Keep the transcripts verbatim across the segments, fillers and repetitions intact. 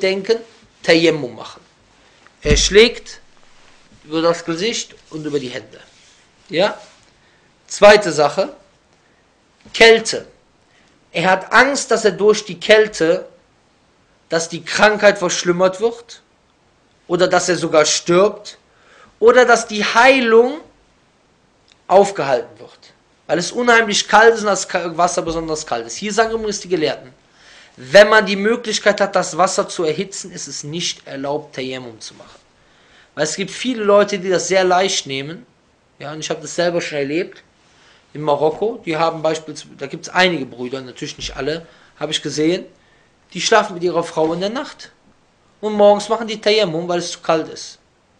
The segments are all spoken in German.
denken, Tayammum machen. Er schlägt über das Gesicht und über die Hände. Ja? Zweite Sache, Kälte. Er hat Angst, dass er durch die Kälte, dass die Krankheit verschlimmert wird oder dass er sogar stirbt oder dass die Heilung aufgehalten wird. Weil es unheimlich kalt ist und das Wasser besonders kalt ist. Hier sagen übrigens die Gelehrten, wenn man die Möglichkeit hat, das Wasser zu erhitzen, ist es nicht erlaubt, Tayammum zu machen. Weil es gibt viele Leute, die das sehr leicht nehmen. Ja, und ich habe das selber schon erlebt. In Marokko, die haben beispielsweise, da gibt es einige Brüder, natürlich nicht alle, habe ich gesehen, die schlafen mit ihrer Frau in der Nacht. Und morgens machen die Tayammum, weil es zu kalt ist.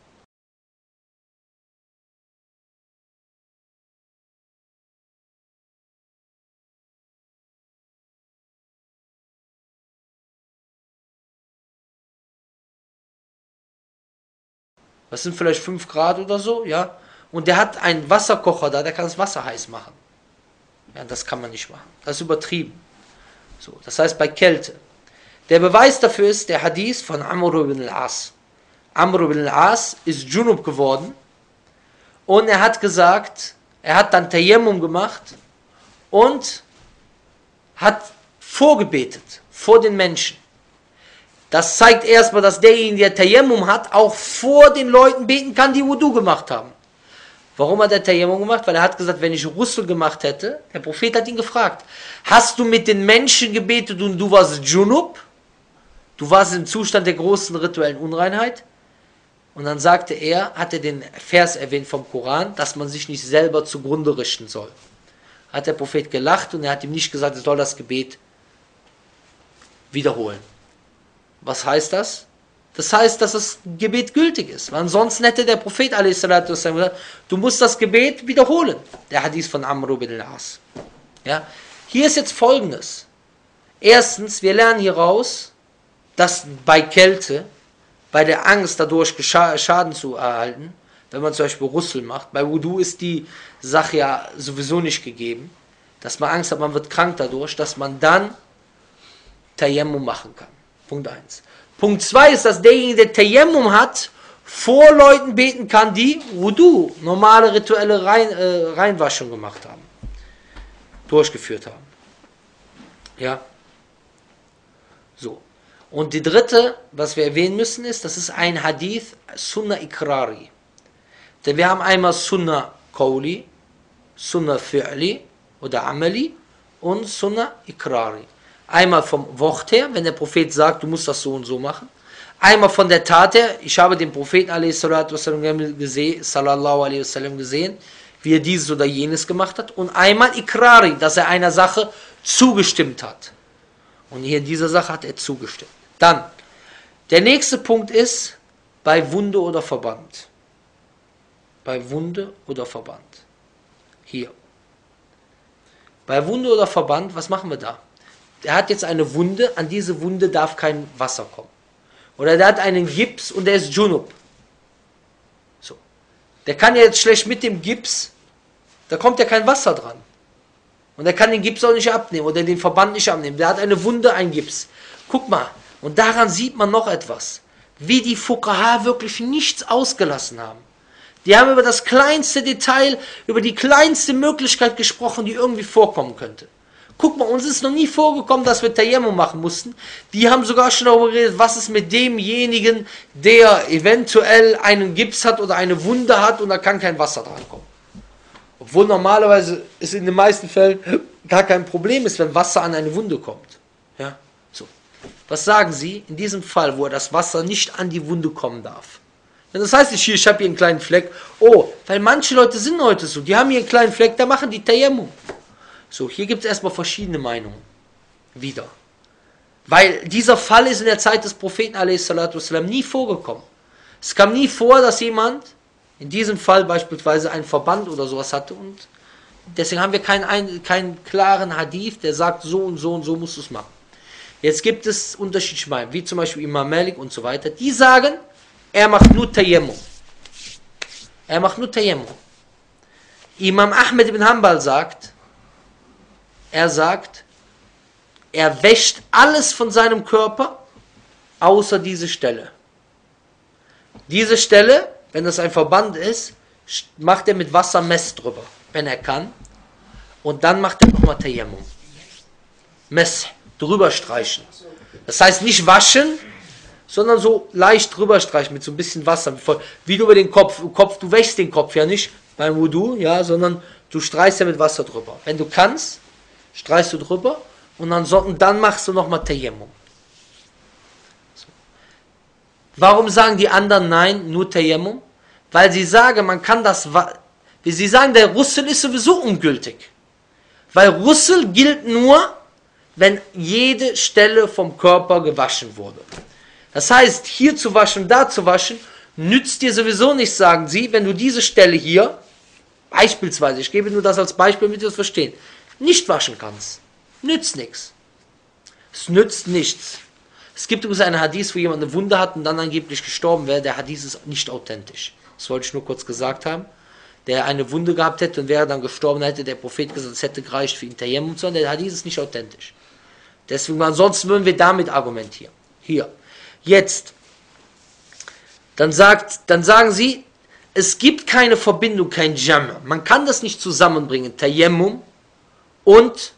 Das sind vielleicht fünf Grad oder so, ja. Und der hat einen Wasserkocher da, der kann das Wasser heiß machen. Ja, das kann man nicht machen. Das ist übertrieben. So, das heißt bei Kälte. Der Beweis dafür ist der Hadith von Amr ibn al-As. Amr ibn al-As ist Junub geworden und er hat gesagt, er hat dann Tayammum gemacht und hat vorgebetet vor den Menschen. Das zeigt erstmal, dass derjenige, der Tayammum hat, auch vor den Leuten beten kann, die Wudu gemacht haben. Warum hat er Tayammum gemacht? Weil er hat gesagt, wenn ich Ghusl gemacht hätte, der Prophet hat ihn gefragt, hast du mit den Menschen gebetet und du warst Junub? Du warst im Zustand der großen rituellen Unreinheit? Und dann sagte er, hat er den Vers erwähnt vom Koran, dass man sich nicht selber zugrunde richten soll. Hat der Prophet gelacht und er hat ihm nicht gesagt, er soll das Gebet wiederholen. Was heißt das? Das heißt, dass das Gebet gültig ist. Weil ansonsten hätte der Prophet a s. gesagt, du musst das Gebet wiederholen. Der Hadith von Amr ibn al-As. Ja? Hier ist jetzt Folgendes. Erstens, wir lernen hier raus, dass bei Kälte, bei der Angst dadurch Schaden zu erhalten, wenn man zum Beispiel Ghusl macht, bei Wudu ist die Sache ja sowieso nicht gegeben, dass man Angst hat, man wird krank dadurch, dass man dann Tayammum machen kann. Punkt eins. Punkt zwei ist, dass derjenige, der Tayammum hat, vor Leuten beten kann, die Wudu, normale rituelle Rein, äh, Reinwaschung gemacht haben, durchgeführt haben. Ja. So. Und die dritte, was wir erwähnen müssen, ist, das ist ein Hadith, Sunnah Ikrari. Denn wir haben einmal Sunnah Qawli, Sunnah Fi'li oder Amali und Sunnah Ikrari. Einmal vom Wort her, wenn der Prophet sagt, du musst das so und so machen. Einmal von der Tat her, ich habe den Propheten gesehen, sallallahu alaihi wasallam gesehen, wie er dieses oder jenes gemacht hat. Und einmal Ikrari, dass er einer Sache zugestimmt hat. Und hier in dieser Sache hat er zugestimmt. Dann, der nächste Punkt ist, bei Wunde oder Verband. Bei Wunde oder Verband. Hier. Bei Wunde oder Verband, was machen wir da? Der hat jetzt eine Wunde, an diese Wunde darf kein Wasser kommen. Oder der hat einen Gips und der ist Junub. So. Der kann ja jetzt schlecht mit dem Gips, da kommt ja kein Wasser dran. Und er kann den Gips auch nicht abnehmen oder den Verband nicht abnehmen. Der hat eine Wunde, ein Gips. Guck mal, und daran sieht man noch etwas. Wie die Fuqaha wirklich nichts ausgelassen haben. Die haben über das kleinste Detail, über die kleinste Möglichkeit gesprochen, die irgendwie vorkommen könnte. Guck mal, uns ist noch nie vorgekommen, dass wir Tayammum machen mussten. Die haben sogar schon darüber geredet, was ist mit demjenigen, der eventuell einen Gips hat oder eine Wunde hat und da kann kein Wasser dran kommen. Obwohl normalerweise es in den meisten Fällen gar kein Problem ist, wenn Wasser an eine Wunde kommt. Ja, so. Was sagen Sie in diesem Fall, wo das Wasser nicht an die Wunde kommen darf? Das heißt nicht, hier, ich habe hier einen kleinen Fleck. Oh, weil manche Leute sind heute so, die haben hier einen kleinen Fleck, da machen die Tayammum. So, hier gibt es erstmal verschiedene Meinungen. Wieder. Weil dieser Fall ist in der Zeit des Propheten a s. nie vorgekommen. Es kam nie vor, dass jemand in diesem Fall beispielsweise einen Verband oder sowas hatte und deswegen haben wir keinen, keinen klaren Hadith, der sagt, so und so und so musst du es machen. Jetzt gibt es unterschiedliche Meinungen, wie zum Beispiel Imam Malik und so weiter, die sagen, er macht nur Tayammum. Er macht nur Tayammum. Imam Ahmed ibn Hanbal sagt, er sagt, er wäscht alles von seinem Körper, außer diese Stelle. Diese Stelle, wenn das ein Verband ist, macht er mit Wasser Mess drüber, wenn er kann. Und dann macht er nochmal Tayammum. Mess, drüber streichen. Das heißt nicht waschen, sondern so leicht drüber streichen mit so ein bisschen Wasser. Wie du über den Kopf, Kopf, du wäschst den Kopf ja nicht beim Wudu, ja, sondern du streichst ja mit Wasser drüber. Wenn du kannst, streichst du drüber und dann, dann machst du nochmal Tayammum. So. Warum sagen die anderen nein, nur Tayammum? Weil sie sagen, man kann das, wie sie sagen, der Russel ist sowieso ungültig. Weil Russel gilt nur, wenn jede Stelle vom Körper gewaschen wurde. Das heißt, hier zu waschen, da zu waschen, nützt dir sowieso nichts, sagen sie, wenn du diese Stelle hier, beispielsweise, ich gebe nur das als Beispiel, damit ihr das verstehen, nicht waschen kannst. Nützt nichts. Es nützt nichts. Es gibt übrigens einen Hadith, wo jemand eine Wunde hat und dann angeblich gestorben wäre. Der Hadith ist nicht authentisch. Das wollte ich nur kurz gesagt haben. Der eine Wunde gehabt hätte und wäre dann gestorben, dann hätte der Prophet gesagt, es hätte gereicht für ihn Tayammum zu haben. Der Hadith ist nicht authentisch. Deswegen, ansonsten würden wir damit argumentieren. Hier. Jetzt. Dann, sagt, dann sagen sie, es gibt keine Verbindung, kein Jam'. Man kann das nicht zusammenbringen. Tayammum und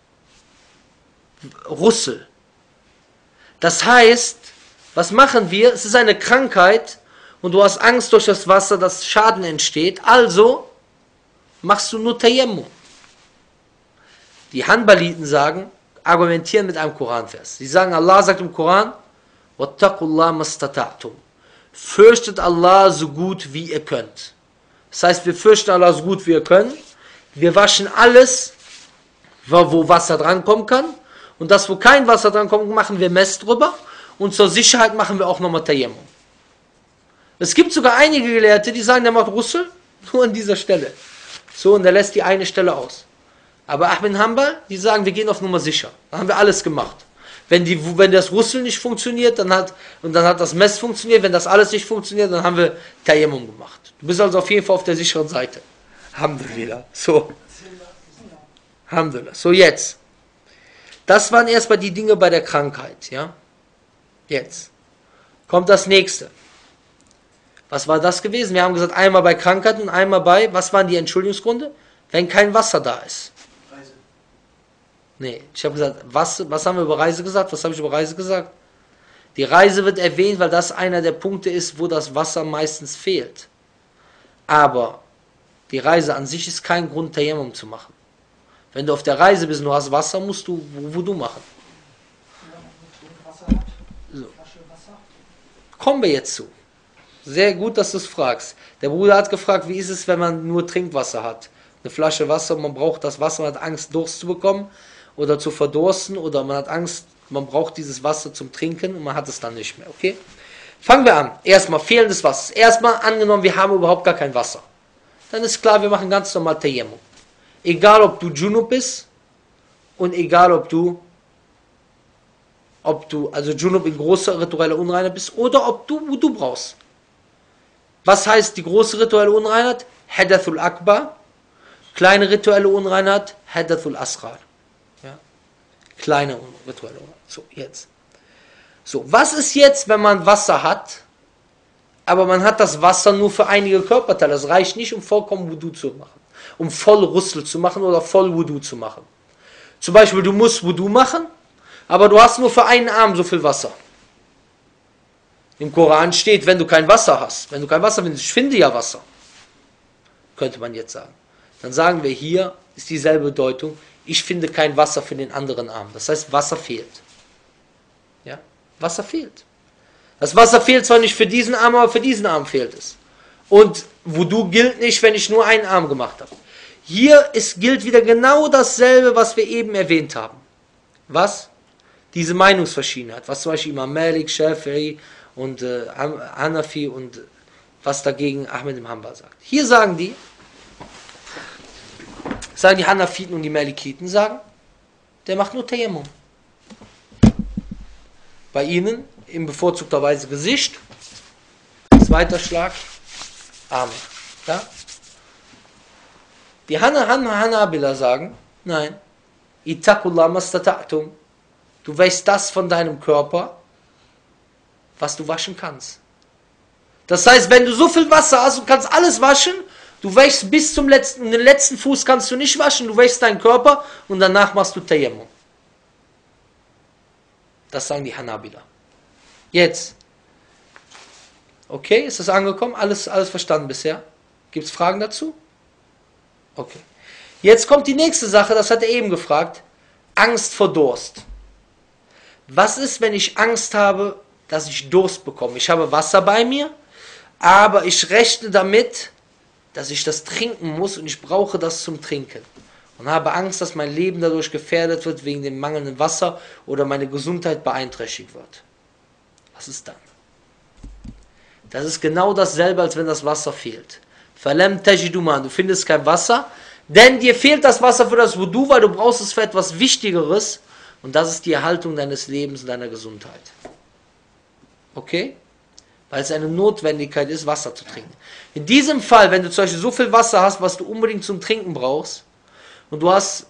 Russel. Das heißt, was machen wir? Es ist eine Krankheit und du hast Angst durch das Wasser, dass Schaden entsteht. Also machst du nur Tayammum. Die Hanbaliten sagen, argumentieren mit einem Koranvers. Sie sagen, Allah sagt im Koran, وَاتَّقُوا مَسْتَطَعْتُمْ. Fürchtet Allah so gut wie ihr könnt. Das heißt, wir fürchten Allah so gut wie wir können. Wir waschen alles, wo Wasser drankommen kann. Und das, wo kein Wasser drankommt, machen wir Mess drüber. Und zur Sicherheit machen wir auch nochmal Tayammum. Es gibt sogar einige Gelehrte, die sagen, der macht Russel nur an dieser Stelle. So, und der lässt die eine Stelle aus. Aber Ahmed Hanbal, die sagen, wir gehen auf Nummer sicher. Dann haben wir alles gemacht. Wenn, die, wenn das Russel nicht funktioniert, dann hat, und dann hat das Mess funktioniert. Wenn das alles nicht funktioniert, dann haben wir Tayammum gemacht. Du bist also auf jeden Fall auf der sicheren Seite. Alhamdulillah. So. Alhamdulillah. So, jetzt. Das waren erstmal die Dinge bei der Krankheit. Ja? Jetzt. Kommt das nächste. Was war das gewesen? Wir haben gesagt, einmal bei Krankheit und einmal bei, was waren die Entschuldigungsgründe? Wenn kein Wasser da ist. Reise. Nee, ich habe gesagt, was, was haben wir über Reise gesagt? Was habe ich über Reise gesagt? Die Reise wird erwähnt, weil das einer der Punkte ist, wo das Wasser meistens fehlt. Aber die Reise an sich ist kein Grund, Tayammum zu machen. Wenn du auf der Reise bist und du hast Wasser, musst du Wudu machen. So. Kommen wir jetzt zu. Sehr gut, dass du es fragst. Der Bruder hat gefragt, wie ist es, wenn man nur Trinkwasser hat? Eine Flasche Wasser, man braucht das Wasser, man hat Angst, Durst zu bekommen oder zu verdursten oder man hat Angst, man braucht dieses Wasser zum Trinken und man hat es dann nicht mehr. Okay? Fangen wir an. Erstmal fehlendes Wasser. Erstmal angenommen, wir haben überhaupt gar kein Wasser. Dann ist klar, wir machen ganz normal Tayammum. Egal, ob du Junub bist und egal, ob du, ob du, also Junub in großer ritueller Unreinheit bist oder ob du Wudu brauchst. Was heißt die große rituelle Unreinheit? Hadathul Akbar. Kleine rituelle Unreinheit, Hadathul Asghar. Ja? Kleine rituelle Unreinheit. So, jetzt. So, was ist jetzt, wenn man Wasser hat, aber man hat das Wasser nur für einige Körperteile? Das reicht nicht, um vollkommen Wudu zu machen. Um voll Russel zu machen oder voll Wudu zu machen. Zum Beispiel, du musst Wudu machen, aber du hast nur für einen Arm so viel Wasser. Im Koran steht, wenn du kein Wasser hast, wenn du kein Wasser findest, ich finde ja Wasser, könnte man jetzt sagen. Dann sagen wir, hier ist dieselbe Bedeutung, ich finde kein Wasser für den anderen Arm. Das heißt, Wasser fehlt. Ja? Wasser fehlt. Das Wasser fehlt zwar nicht für diesen Arm, aber für diesen Arm fehlt es. Und Wudu gilt nicht, wenn ich nur einen Arm gemacht habe. Hier ist, gilt wieder genau dasselbe, was wir eben erwähnt haben. Was? Diese Meinungsverschiedenheit. Was zum Beispiel Imam Malik, Shafi'i und äh, Hanafi und was dagegen Ahmed im Hanbal sagt. Hier sagen die, sagen die Hanafiten und die Malikiten, sagen, der macht nur Tayammum. Bei ihnen in bevorzugter Weise Gesicht, zweiter Schlag, Arme. Ja? Die Hana, Hana, Hanabila sagen, nein, Ittaqullah mastata'tum, du wäschst das von deinem Körper, was du waschen kannst. Das heißt, wenn du so viel Wasser hast und kannst alles waschen, du wäschst bis zum letzten, den letzten Fuß kannst du nicht waschen, du wäschst deinen Körper und danach machst du Tayammum. Das sagen die Hanabila. Jetzt. Okay, ist das angekommen? Alles, alles verstanden bisher? Gibt es Fragen dazu? Okay. Jetzt kommt die nächste Sache, das hat er eben gefragt. Angst vor Durst. Was ist, wenn ich Angst habe, dass ich Durst bekomme? Ich habe Wasser bei mir, aber ich rechne damit, dass ich das trinken muss und ich brauche das zum Trinken. Und habe Angst, dass mein Leben dadurch gefährdet wird wegen dem mangelnden Wasser oder meine Gesundheit beeinträchtigt wird. Was ist dann? Das ist genau dasselbe, als wenn das Wasser fehlt. Falem tajidu man, du findest kein Wasser, denn dir fehlt das Wasser für das Wudu, weil du brauchst es für etwas Wichtigeres und das ist die Erhaltung deines Lebens und deiner Gesundheit. Okay? Weil es eine Notwendigkeit ist, Wasser zu trinken. In diesem Fall, wenn du zum Beispiel so viel Wasser hast, was du unbedingt zum Trinken brauchst, und du hast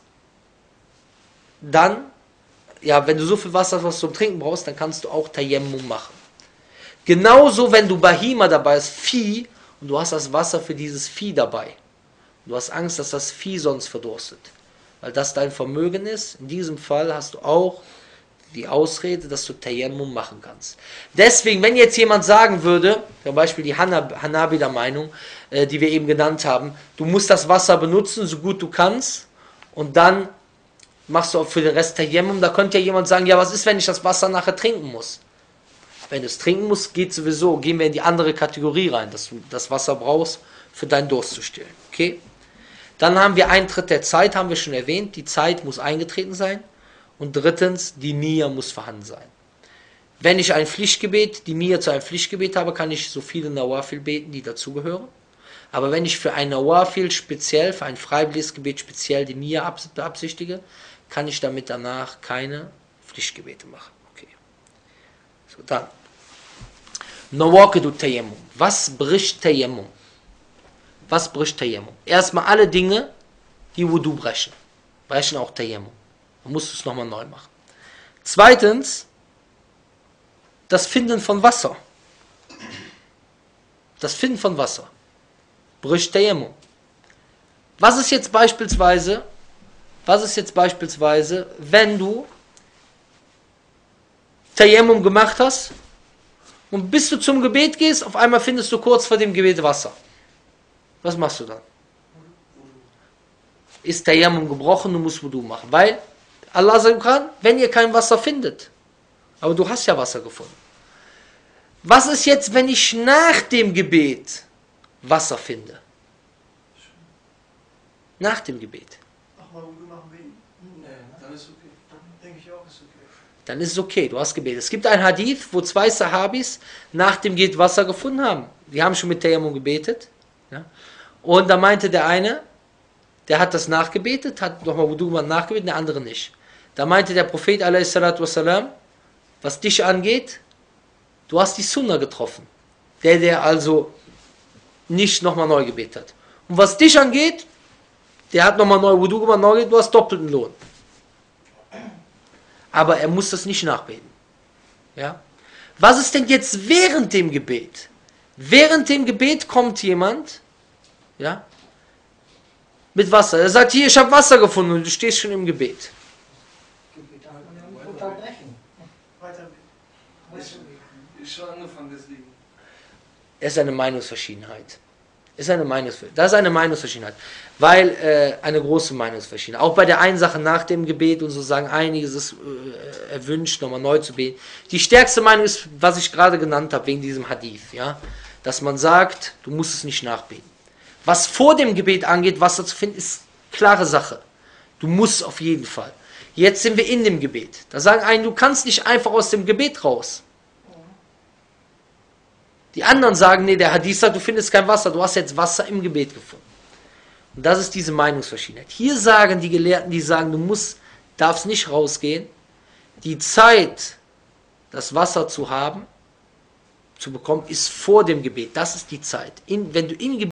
dann, ja, wenn du so viel Wasser hast, was du zum Trinken brauchst, dann kannst du auch Tayammum machen. Genauso, wenn du Bahima dabei hast, Vieh, und du hast das Wasser für dieses Vieh dabei. Du hast Angst, dass das Vieh sonst verdurstet. Weil das dein Vermögen ist. In diesem Fall hast du auch die Ausrede, dass du Tayammum machen kannst. Deswegen, wenn jetzt jemand sagen würde, zum Beispiel die Hanabila-Meinung, äh, die wir eben genannt haben, du musst das Wasser benutzen, so gut du kannst, und dann machst du auch für den Rest Tayammum, da könnte ja jemand sagen, ja, was ist, wenn ich das Wasser nachher trinken muss? Wenn du es trinken musst, geht sowieso, gehen wir in die andere Kategorie rein, dass du das Wasser brauchst, für deinen Durst zu stillen. Okay? Dann haben wir Eintritt der Zeit, haben wir schon erwähnt, die Zeit muss eingetreten sein. Und drittens, die Nia muss vorhanden sein. Wenn ich ein Pflichtgebet, die Nia zu einem Pflichtgebet habe, kann ich so viele Nawafil beten, die dazugehören. Aber wenn ich für ein Nawafil speziell, für ein freiwilliges Gebet speziell die Nia beabsichtige, kann ich damit danach keine Pflichtgebete machen. Okay. So, dann. Nawaqidu Tayammum. Was bricht Tayammum? Was bricht Tayammum? Erstmal alle Dinge, die Wudu brechen. Brechen auch Tayammum. Man muss es nochmal neu machen. Zweitens, das Finden von Wasser. Das Finden von Wasser bricht Tayammum. Was ist jetzt beispielsweise, was ist jetzt beispielsweise, wenn du Tayammum gemacht hast und bis du zum Gebet gehst, auf einmal findest du kurz vor dem Gebet Wasser. Was machst du dann? Ist Tayammum gebrochen, du musst Wudu machen. Weil Allah sagen kann, wenn ihr kein Wasser findet, aber du hast ja Wasser gefunden. Was ist jetzt, wenn ich nach dem Gebet Wasser finde? Nach dem Gebet. Ach mal, Wudu machen wegen? Nee, dann ist okay. Dann denke ich auch, ist okay. Dann ist es okay, du hast gebetet. Es gibt ein Hadith, wo zwei Sahabis nach dem Gebet Wasser gefunden haben. Die haben schon mit Tayammum gebetet. Ja? Und da meinte der eine, der hat das nachgebetet, hat nochmal Wudu gemacht, nachgebetet, der andere nicht. Da meinte der Prophet a s. Was dich angeht, du hast die Sunna getroffen. Der, der also nicht nochmal neu gebetet hat. Und was dich angeht, der hat nochmal neu Wudu gemacht, neu, du hast doppelten Lohn. Aber er muss das nicht nachbeten. Ja? Was ist denn jetzt während dem Gebet? Während dem Gebet kommt jemand, ja, mit Wasser. Er sagt, hier, ich habe Wasser gefunden und du stehst schon im Gebet. Unterbrechen. Weiter. Ist schon angefangen, deswegen. Es ist eine Meinungsverschiedenheit. Es ist eine Meinungsverschiedenheit. Das ist eine Meinungsverschiedenheit. Weil, äh, eine große Meinungsverschiedenheit. Auch bei der einen Sache nach dem Gebet und so sagen einige, es ist äh, erwünscht, nochmal neu zu beten. Die stärkste Meinung ist, was ich gerade genannt habe, wegen diesem Hadith. Ja? Dass man sagt, du musst es nicht nachbeten. Was vor dem Gebet angeht, Wasser zu finden, ist klare Sache. Du musst auf jeden Fall. Jetzt sind wir in dem Gebet. Da sagen einen, du kannst nicht einfach aus dem Gebet raus. Die anderen sagen, nee, der Hadith sagt, du findest kein Wasser, du hast jetzt Wasser im Gebet gefunden. Und das ist diese Meinungsverschiedenheit. Hier sagen die Gelehrten, die sagen, du musst, darfst nicht rausgehen. Die Zeit, das Wasser zu haben, zu bekommen, ist vor dem Gebet. Das ist die Zeit. In, wenn du im Gebet